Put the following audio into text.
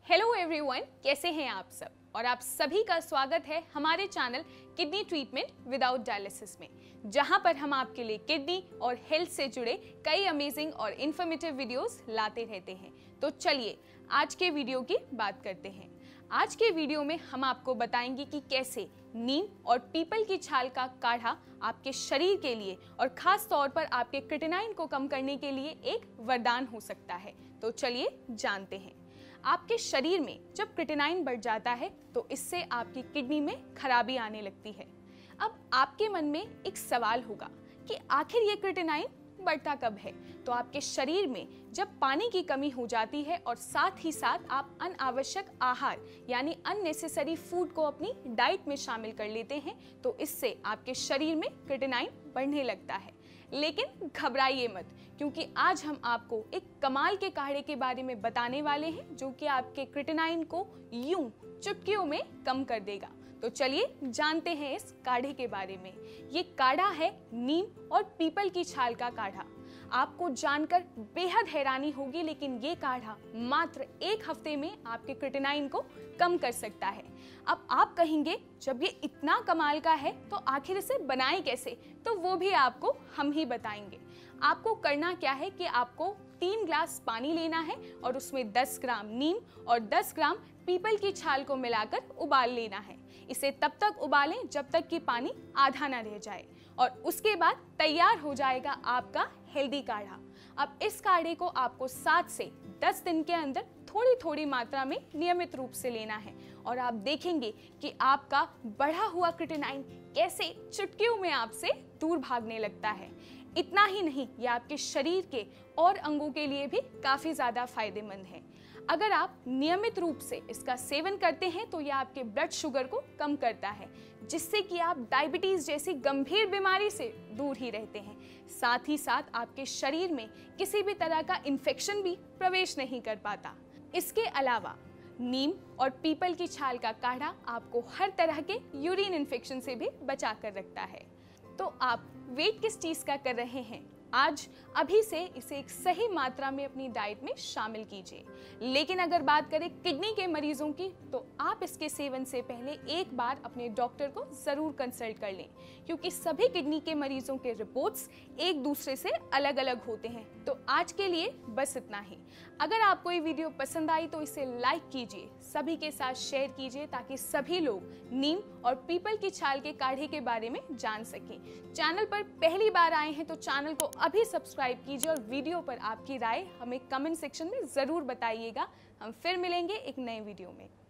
Hello everyone, कैसे हैं आप सब। और आप सभी का स्वागत है हमारे channel kidney treatment without dialysis में, जहां पर हम आपके लिए किडनी और हेल्थ से जुड़े कई अमेजिंग और इन्फॉर्मेटिव वीडियोस लाते रहते हैं। तो चलिए आज के वीडियो की बात करते हैं। आज के वीडियो में हम आपको बताएंगे कि कैसे नीम और पीपल की छाल का काढ़ा आपके शरीर के लिए और खास तौर पर आपके क्रिएटिनिन को कम करने के लिए एक वरदान हो सकता है। तो चलिए जानते हैं। आपके शरीर में जब क्रिएटिनिन बढ़ जाता है तो इससे आपकी किडनी में खराबी आने लगती है। अब आपके मन में एक सवाल होगा कि आखिर ये क्रिएटिनिन बढ़ता कब है। तो आपके शरीर में जब पानी की कमी हो जाती है और साथ ही साथ आप अनावश्यक आहार यानी अननेसेसरी फूड को अपनी डाइट में शामिल कर लेते हैं तो इससे आपके शरीर में क्रिएटिनिन बढ़ने लगता है। लेकिन घबराइए मत, क्योंकि आज हम आपको एक कमाल के काढ़े के बारे में बताने वाले हैं जो कि आपके क्रिएटिनिन को यूं चुटकियों में कम कर देगा। तो चलिए जानते हैं इस काढ़े के बारे में। ये काढ़ा है नीम और पीपल की छाल का काढ़ा। आपको जानकर बेहद हैरानी होगी, लेकिन ये काढ़ा मात्र 1 हफ्ते में आपके क्रिएटिनिन को कम कर सकता है। अब आप कहेंगे जब ये इतना कमाल का है तो आखिर इसे बनाएं कैसे, तो वो भी आपको हम ही बताएंगे। आपको करना क्या है कि आपको 3 ग्लास पानी लेना है और उसमें 10 ग्राम नीम और 10 ग्राम पीपल की छाल को मिलाकर उबाल लेना है। इसे तब तक उबालें जब तक कि पानी आधा ना रह जाए और उसके बाद तैयार हो जाएगा आपका हेल्दी काढ़ा। अब इस काढ़े को आपको 7 से 10 दिन के अंदर थोड़ी थोड़ी मात्रा में नियमित रूप से लेना है और आप देखेंगे कि आपका बढ़ा हुआ क्रिएटिनिन कैसे चुटकियों में आपसे दूर भागने लगता है। इतना ही नहीं, यह आपके शरीर के और अंगों के लिए भी काफी ज्यादा फायदेमंद है। अगर आप नियमित रूप से इसका सेवन करते हैं तो यह आपके ब्लड शुगर को कम करता है, जिससे कि आप डायबिटीज जैसी गंभीर बीमारी से दूर ही रहते हैं। साथ ही साथ आपके शरीर में किसी भी तरह का इन्फेक्शन भी प्रवेश नहीं कर पाता। इसके अलावा नीम और पीपल की छाल का काढ़ा आपको हर तरह के यूरिन इन्फेक्शन से भी बचा कर रखता है। तो आप वेट किस चीज का कर रहे हैं? आज अभी से इसे एक सही मात्रा में अपनी डाइट में शामिल कीजिए। लेकिन अगर बात करें किडनी के मरीजों की, तो आप इसके सेवन से पहले एक बार अपने डॉक्टर को जरूर कंसल्ट कर लें, क्योंकि सभी किडनी के मरीजों के रिपोर्ट्स एक दूसरे से अलग अलग होते हैं। तो आज के लिए बस इतना ही। अगर आपको ये वीडियो पसंद आई तो इसे लाइक कीजिए, सभी के साथ शेयर कीजिए, ताकि सभी लोग नीम और पीपल की छाल के काढ़े के बारे में जान सकें। चैनल पर पहली बार आए हैं तो चैनल को अभी सब्सक्राइब कीजिए और वीडियो पर आपकी राय हमें कमेंट सेक्शन में जरूर बताइएगा। हम फिर मिलेंगे एक नए वीडियो में।